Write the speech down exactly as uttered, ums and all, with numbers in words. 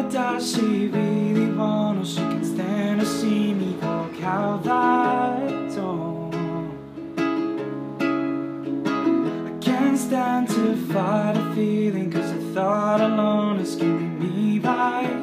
What does she really want? Or she can stand to see me walk out that door. I can't stand to fight a feeling, cause the thought alone is killing me right